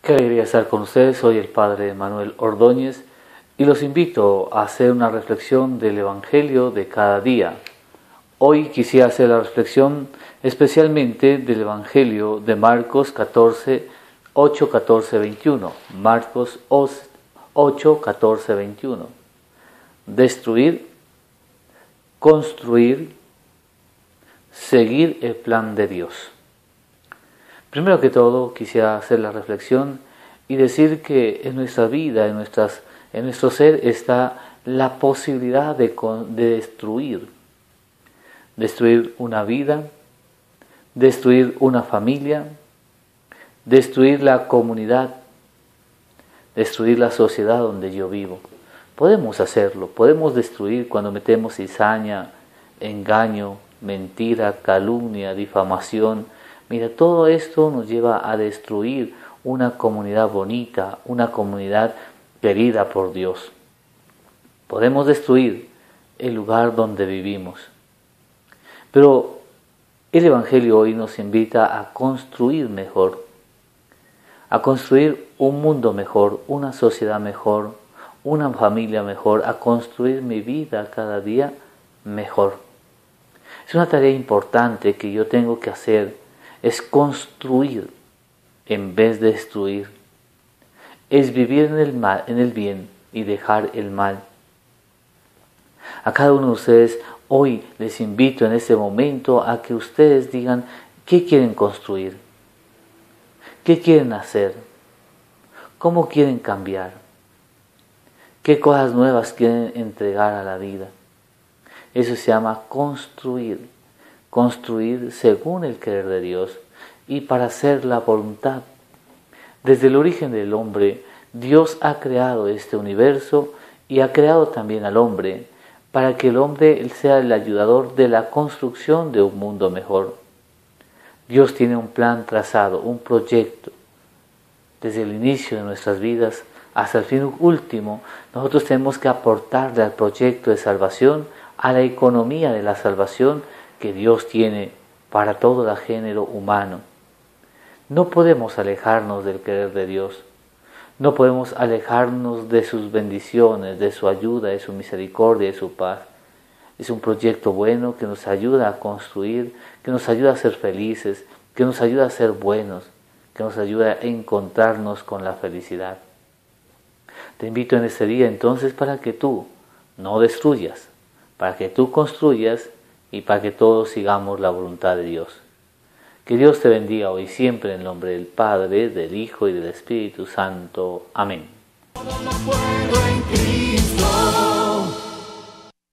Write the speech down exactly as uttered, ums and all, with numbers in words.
Qué alegría estar con ustedes. Soy el Padre Manuel Ordóñez y los invito a hacer una reflexión del Evangelio de cada día. Hoy quisiera hacer la reflexión especialmente del Evangelio de Marcos catorce, ocho, catorce, veintiuno. Marcos ocho, catorce, veintiuno. Destruir, construir, seguir el plan de Dios. Primero que todo, quisiera hacer la reflexión y decir que en nuestra vida, en, nuestras, en nuestro ser, está la posibilidad de, de destruir. Destruir una vida, destruir una familia, destruir la comunidad, destruir la sociedad donde yo vivo. Podemos hacerlo, podemos destruir cuando metemos cizaña, engaño, mentira, calumnia, difamación. Mira, todo esto nos lleva a destruir una comunidad bonita, una comunidad querida por Dios. Podemos destruir el lugar donde vivimos. Pero el Evangelio hoy nos invita a construir mejor, a construir un mundo mejor, una sociedad mejor, una familia mejor, a construir mi vida cada día mejor. Es una tarea importante que yo tengo que hacer. Es construir en vez de destruir. Es vivir en el mal, en el bien y dejar el mal. A cada uno de ustedes hoy les invito en este momento a que ustedes digan qué quieren construir, qué quieren hacer, cómo quieren cambiar, qué cosas nuevas quieren entregar a la vida. Eso se llama construir. Construir según el querer de Dios y para hacer la voluntad. Desde el origen del hombre, Dios ha creado este universo y ha creado también al hombre para que el hombre sea el ayudador de la construcción de un mundo mejor. Dios tiene un plan trazado, un proyecto. Desde el inicio de nuestras vidas hasta el fin último, nosotros tenemos que aportarle al proyecto de salvación, a la economía de la salvación que Dios tiene para todo el género humano. No podemos alejarnos del querer de Dios. No podemos alejarnos de sus bendiciones, de su ayuda, de su misericordia, de su paz. Es un proyecto bueno que nos ayuda a construir, que nos ayuda a ser felices, que nos ayuda a ser buenos, que nos ayuda a encontrarnos con la felicidad. Te invito en este día entonces para que tú no destruyas, para que tú construyas y para que todos sigamos la voluntad de Dios. Que Dios te bendiga hoy siempre en el nombre del Padre, del Hijo y del Espíritu Santo. Amén. Todo lo puedo en Cristo.